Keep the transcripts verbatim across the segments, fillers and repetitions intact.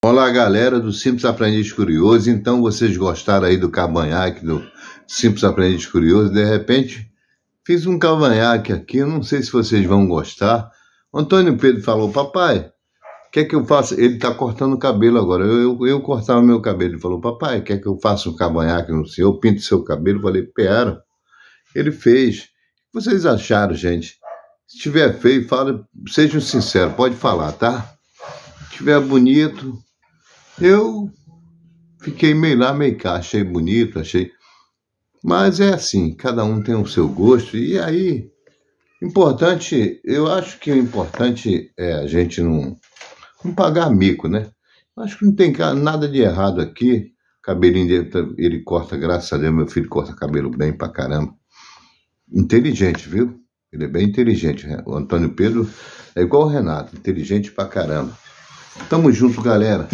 Olá, galera do Simples Aprendiz Curioso. Então, vocês gostaram aí do cavanhaque do Simples Aprendiz Curioso? De repente, fiz um cavanhaque aqui, eu não sei se vocês vão gostar. O Antônio Pedro falou: papai, quer que eu faça? Ele tá cortando o cabelo agora. Eu, eu, eu cortava meu cabelo. Ele falou: papai, quer que eu faça um cavanhaque no senhor? Eu pinto seu cabelo. Eu falei: pera. Ele fez. O que vocês acharam, gente? Se tiver feio, fala, sejam sinceros, pode falar, tá? Se tiver bonito, eu fiquei meio lá, meio cá, achei bonito, achei... Mas é assim, cada um tem o seu gosto, e aí, importante, eu acho que o importante é a gente não, não pagar mico, né? Acho que não tem nada de errado aqui, cabelinho dele, ele corta, graças a Deus, meu filho corta cabelo bem pra caramba. Inteligente, viu? Ele é bem inteligente. O Antônio Pedro é igual o Renato, inteligente pra caramba. Tamo junto, galera.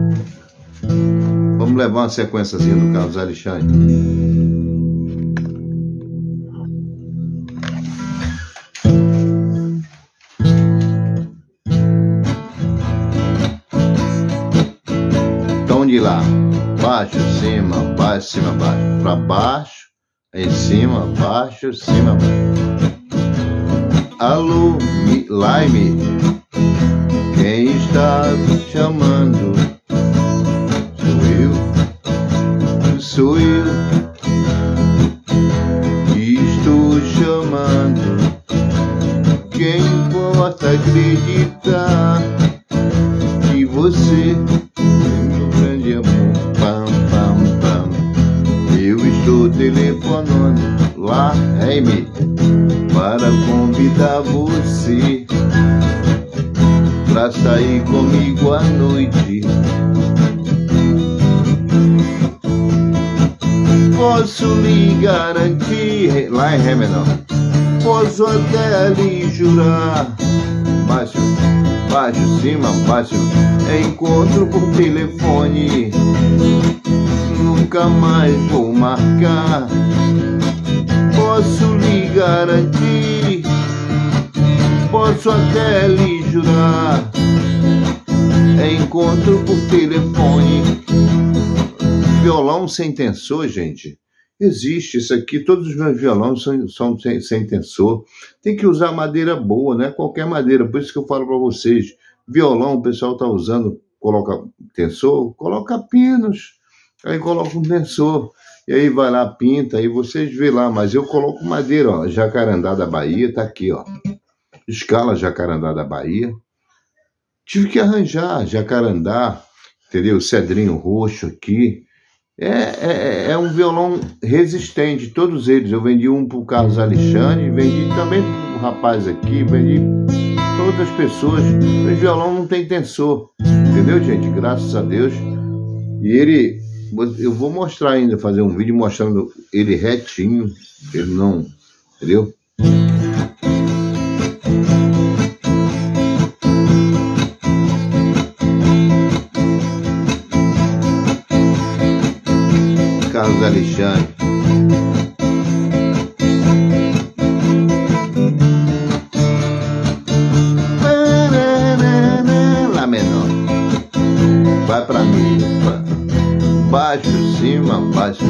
Vamos levar uma sequenciazinha do Carlos Alexandre. Então de lá, baixo, cima, baixo, cima, baixo, pra baixo, em cima, baixo, cima, baixo. Alô, Lime, quem está chamando? Sou eu, sou eu, estou chamando. Quem possa acreditar que você é meu grande amor? Pam, pam, pam. Eu estou telefonando lá, Amy, para convidar você pra sair comigo à noite. Posso lhe garantir, lá em Ré menor, posso até lhe jurar, baixo, baixo, cima, baixo, encontro por telefone, nunca mais vou marcar. Posso lhe garantir, posso até lhe jurar, encontro por telefone. Violão sem tensor, gente, existe isso aqui. Todos os meus violões são, são sem, sem tensor. Tem que usar madeira boa, não é qualquer madeira. Por isso que eu falo para vocês, violão o pessoal tá usando, coloca tensor, coloca pinos, aí coloca um tensor. E aí vai lá, pinta, aí vocês vê lá, mas eu coloco madeira, ó, Jacarandá da Bahia, tá aqui, ó. Escala Jacarandá da Bahia. Tive que arranjar Jacarandá, entendeu? Cedrinho roxo aqui. É, é, é um violão resistente, todos eles. Eu vendi um pro Carlos Alexandre, vendi também pro rapaz aqui, vendi para outras pessoas. Esse violão não tem tensor, entendeu, gente? Graças a Deus. E ele... eu vou mostrar ainda, fazer um vídeo mostrando ele retinho, ele não, entendeu? Carlos Alexandre. Lá menor. Vai pra mim, baixo, cima, baixo.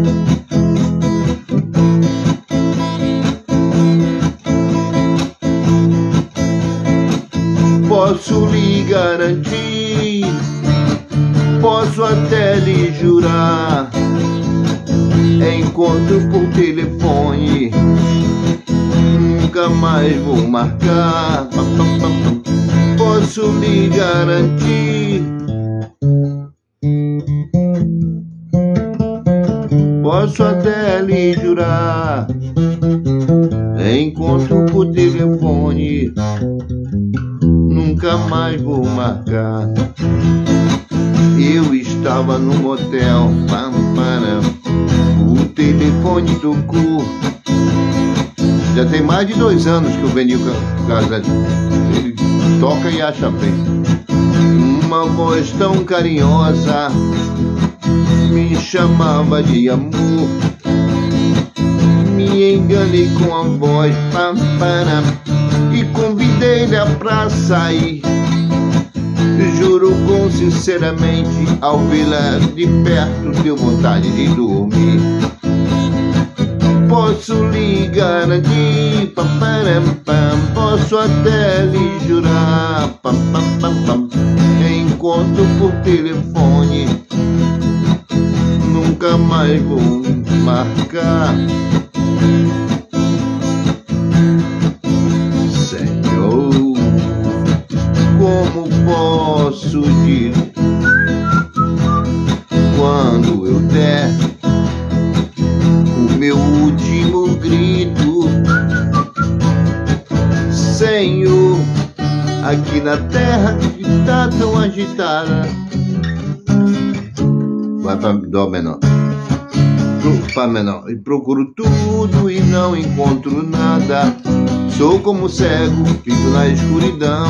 Posso lhe garantir, posso até lhe jurar, encontro por telefone, nunca mais vou marcar. Posso lhe garantir, posso até lhe jurar, encontro por telefone, nunca mais vou marcar. Eu estava no motel, pam, pam, o telefone tocou. Já tem mais de dois anos que eu vendi o Carlos. Ele toca e acha bem. Uma voz tão carinhosa me chamava de amor. Me enganei com a voz, pam, pam, e convidei-lhe pra sair. Jurei juro com sinceramente, ao vê-la de perto deu vontade de dormir. Posso lhe garantir, pam, pam, pam, posso até lhe jurar, pam, pam, pam, pam, encontro por telefone, nunca mais vou marcar. Senhor, como posso dizer quando eu der o meu último grito? Senhor, aqui na terra que tá tão agitada. Vai pra dó menor, pro fá menor, e procuro tudo e não encontro nada. Sou como cego, fico na escuridão.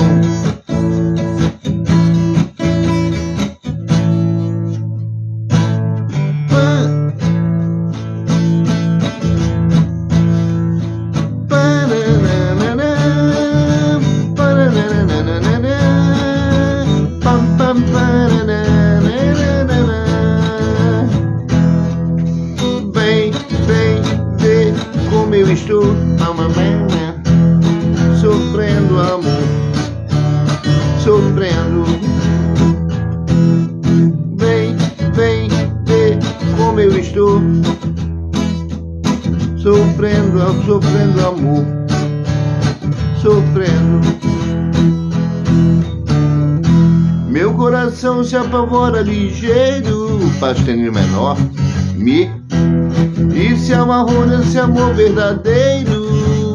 Vem, vem ver como eu estou, sofrendo amor, sofrendo. Vem, vem ver como eu estou, sofrendo, sofrendo amor, sofrendo. Meu coração se apavora ligeiro, pastelino menor, mi, e se amarrou nesse amor verdadeiro.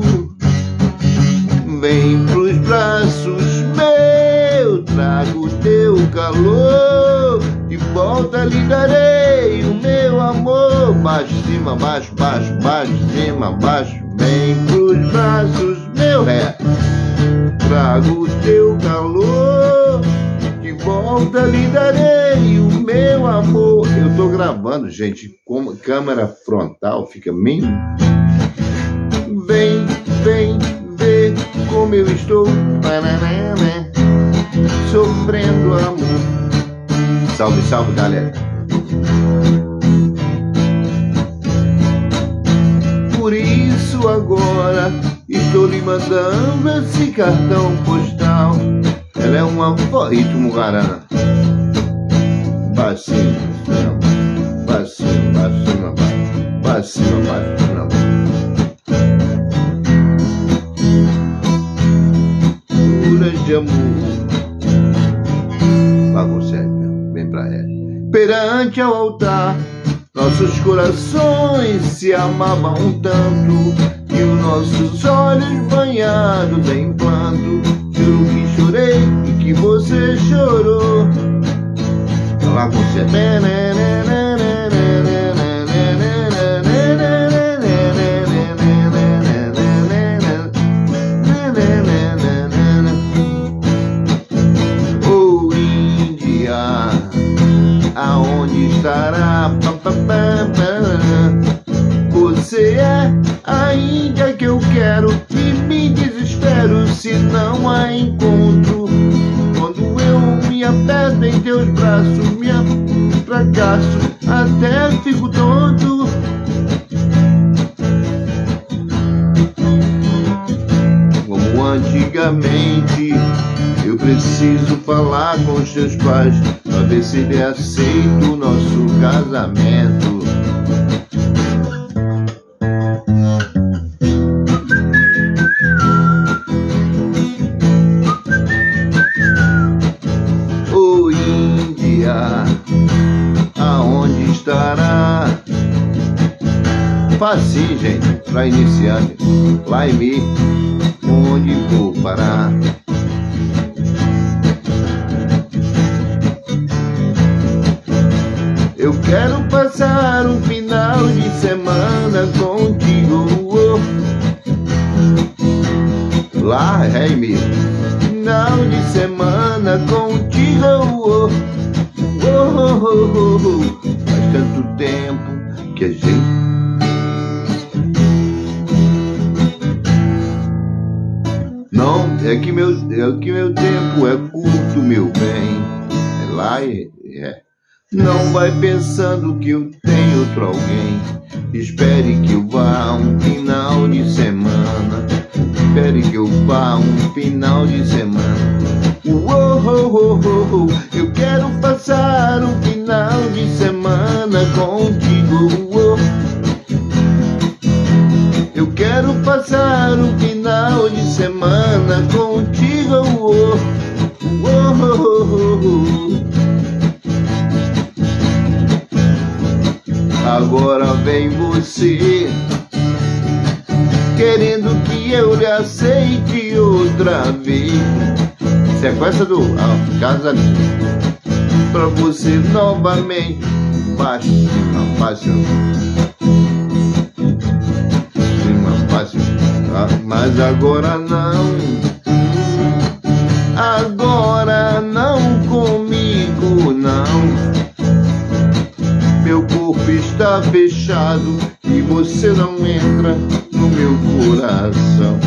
Vem pros braços meus, trago teu calor, de volta lhe darei o meu amor. Baixo, cima, baixo, baixo, baixo, cima, baixo. Vem pros braços meus, é, trago teu calor, de volta lhe darei o meu amor. Eu tô gravando, gente, com câmera frontal, fica meio... Vem, vem ver como eu estou, sofrendo amor. Salve, salve, galera. Por isso agora estou lhe mandando esse cartão postal. Ela é uma ritmo garana. Baixinho, baixinho, baixinho, baixinho, baixinho. Curas de amor. Bagulho sério, bem pra ela. Perante ao altar, nossos corações se amavam tanto, e os nossos olhos banhados em pranto. Juro que chorei e que você chorou. Lá com você. Oh, Índia, aonde estará? Você é a Índia que eu quero, e me desespero se não a encontro. Quando eu me aperto em teus braços, me fracasso, até fico tonto. Como antigamente, eu preciso falar com os teus pais, pra ver se ele aceita o nosso casamento. Aonde estará? Facinho, gente, pra iniciante. Lá em mim, onde vou parar? Eu quero passar um final de semana contigo. Lá, ré, mi. Final de semana contigo. Oh, oh, oh, oh. Faz tanto tempo que a gente... Não, é que meu, é que meu tempo é curto, meu bem. lá e é. Não vai pensando que eu tenho outro alguém. Espere que eu vá um final de semana. Espere que eu vá um final de semana. Uou, oh, oh, oh, oh. Eu quero passar um final de semana contigo. Uou. Eu quero passar um final de semana contigo. Uou, oh, oh, oh, oh. Agora vem você, querendo que eu lhe aceite outra vez. Sequência do ah, Casa pra você novamente. Baixo, cima, baixo, cima, baixo. Ah, mas agora não, agora não comigo, não. Meu corpo está fechado e você não entra no meu coração.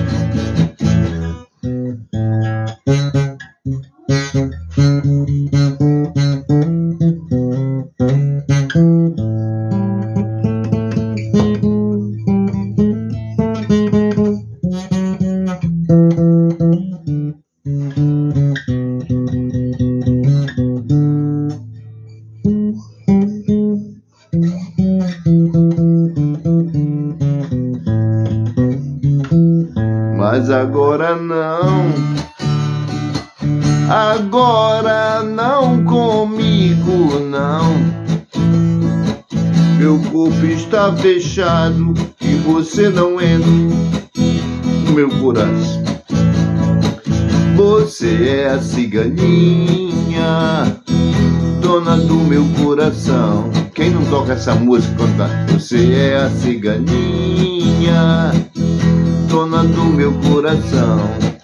Mas agora não, agora não comigo, não. Meu corpo está fechado e você não entra no meu coração. Você é a ciganinha, dona do meu coração. Quem não toca essa música quando tá? Você é a ciganinha, dona do meu coração.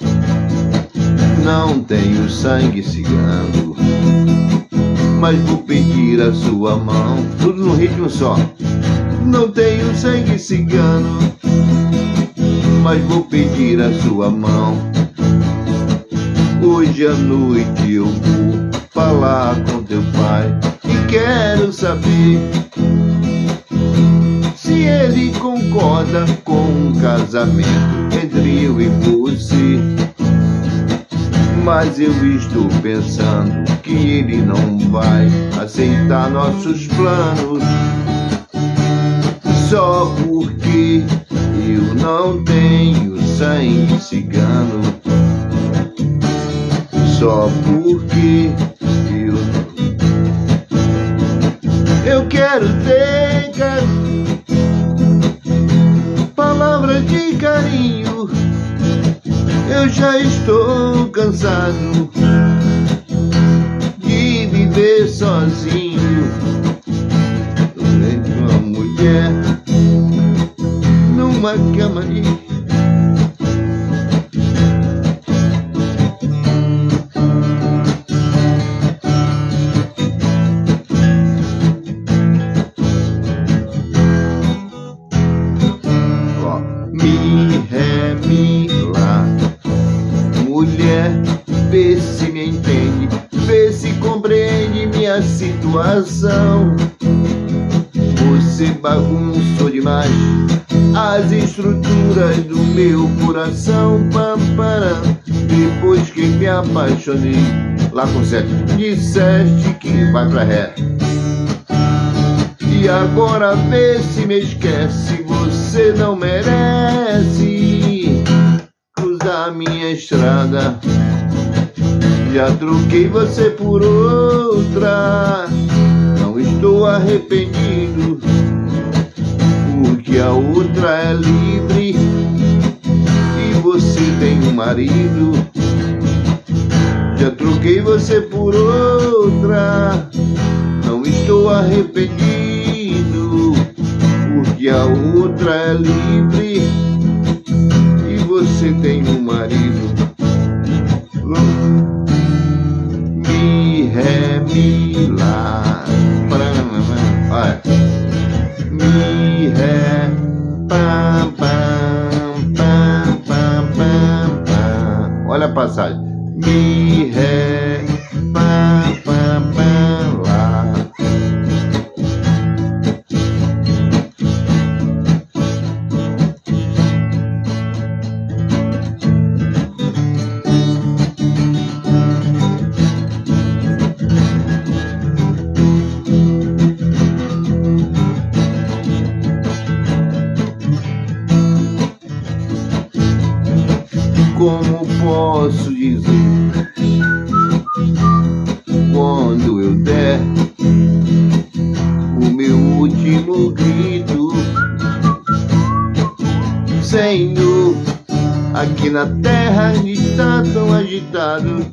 Não tenho sangue cigano, mas vou pedir a sua mão. Tudo no ritmo só. Não tenho sangue cigano, mas vou pedir a sua mão. Hoje à noite eu vou falar com teu pai e quero saber se ele concorda com um casamento entre eu e você. Mas eu estou pensando que ele não vai aceitar nossos planos, só porque eu não tenho sangue cigano. Só porque eu eu quero ter palavras de carinho. Eu já estou cansado de viver sozinho. Tô vendo uma mulher numa cama de mi, ré, mi, lá. Mulher, vê se me entende, vê se compreende minha situação. Você bagunçou demais as estruturas do meu coração. Pampara. Depois que me apaixonei, lá com sete, disseste que vai pra ré. E agora vê se me esquece, você não merece cruzar minha estrada. Já troquei você por outra, não estou arrependido, porque a outra é livre e você tem um marido. Já troquei você por outra, não estou arrependido, porque a outra é livre e você tem um marido. Mi, ré, mi, lá. Vai. Mi, ré, pam, pam, pam, pam, pam, pam. Olha a passagem. Mi, ré, pam, pam. dizer quando eu der o meu último grito. Senhor, aqui na terra está tão agitado,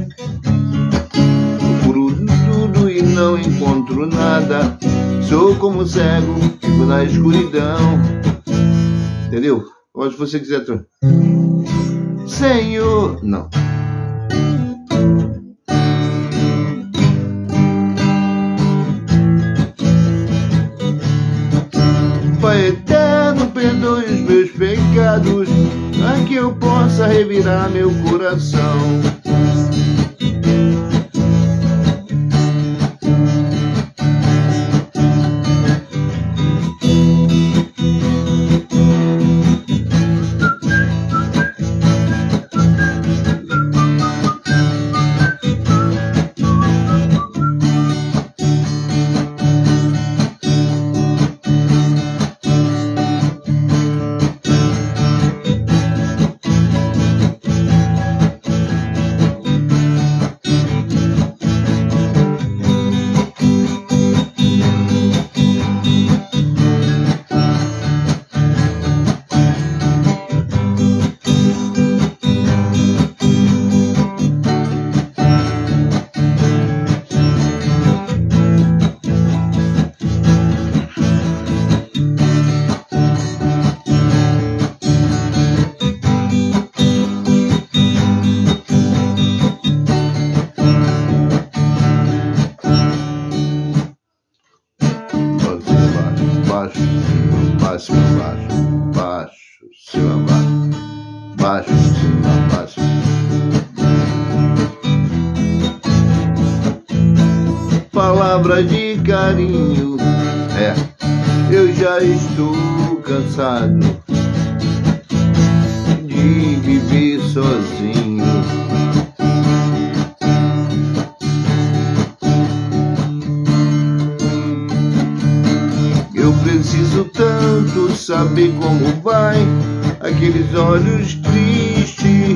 procuro tudo e não encontro nada. Sou como cego, fico na escuridão. Entendeu? Ou se você quiser... Senhor... Não. Pai eterno, perdoe os meus pecados, para que eu possa revirar meu coração. Baixo, baixo, baixo, cima, baixo, baixo, cima, baixo. Palavra de carinho, é, eu já estou cansado de viver sozinho. Eu preciso tanto saber como vai aqueles olhos tristes.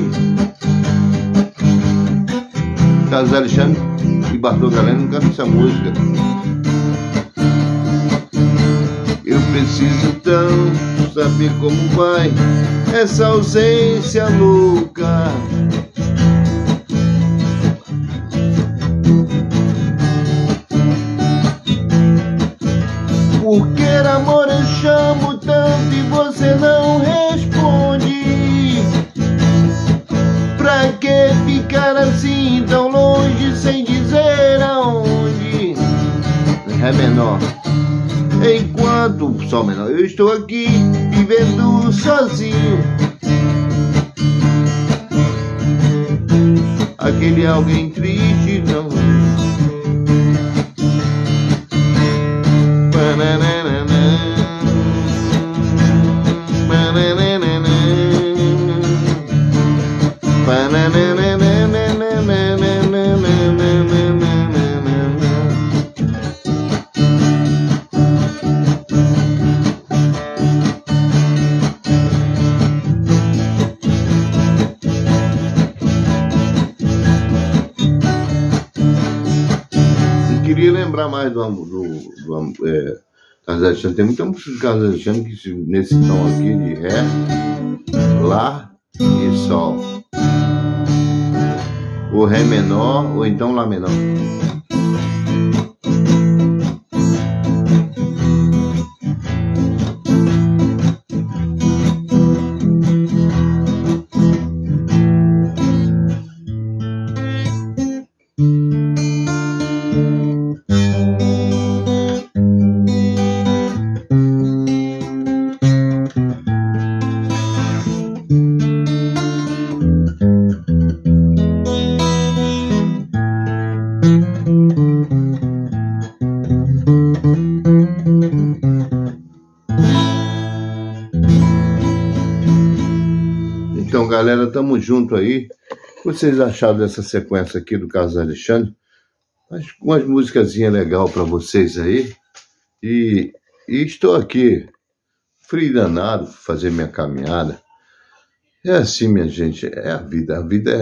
Carlos Alexandre e Bartô Galeno não cantam essa música. Eu preciso tanto saber como vai essa ausência louca. Porque amor eu chamo tanto e você não responde. Pra que ficar assim tão longe sem dizer aonde? Ré menor. Enquanto Sol menor eu estou aqui vivendo sozinho. Aquele alguém triste não. Queria lembrar mais do do, do é, Carlos Alexandre. Tem muita música do Carlos Alexandre que nesse tom aqui de Ré, Lá e Sol, ou Ré menor ou então Lá menor. Então, galera, tamo junto aí. O que vocês acharam dessa sequência aqui do Carlos Alexandre? Umas musicazinhas legais para vocês aí. E, e estou aqui, frio danado, fazer minha caminhada. É assim, minha gente, é a vida. A vida é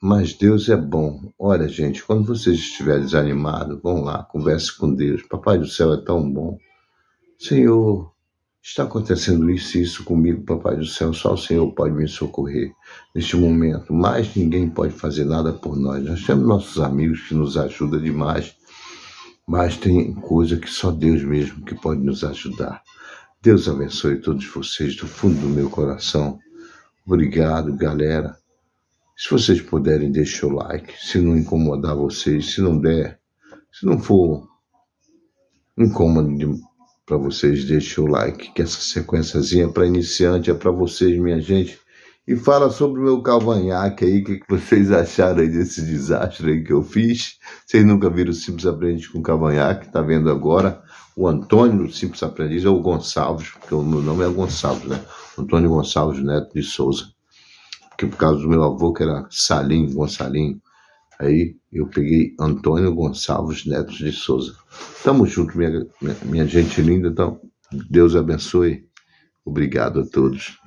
Mas Deus é bom. Olha, gente, quando vocês estiverem desanimados, vão lá, converse com Deus. Papai do céu é tão bom. Senhor, está acontecendo isso e isso comigo, Papai do céu. Só o Senhor pode me socorrer neste momento. Mais ninguém pode fazer nada por nós. Nós temos nossos amigos que nos ajudam demais. Mas tem coisa que só Deus mesmo que pode nos ajudar. Deus abençoe todos vocês do fundo do meu coração. Obrigado, galera. Se vocês puderem, deixem o like. Se não incomodar vocês, se não der, se não for incômodo para vocês, deixem o like. Que essa sequenciazinha para iniciante é para vocês, minha gente. E fala sobre o meu cavanhaque aí, o que, que vocês acharam aí desse desastre aí que eu fiz. Vocês nunca viram o Simples Aprendiz com cavanhaque, tá vendo agora? O Antônio do Simples Aprendiz é o Gonçalves, porque o meu nome é Gonçalves, né? Antônio Gonçalves Neto de Souza. Porque por causa do meu avô, que era Salim, Gonçalinho, aí eu peguei Antônio Gonçalves Neto de Souza. Tamo junto, minha, minha, minha gente linda. Então, Deus abençoe. Obrigado a todos.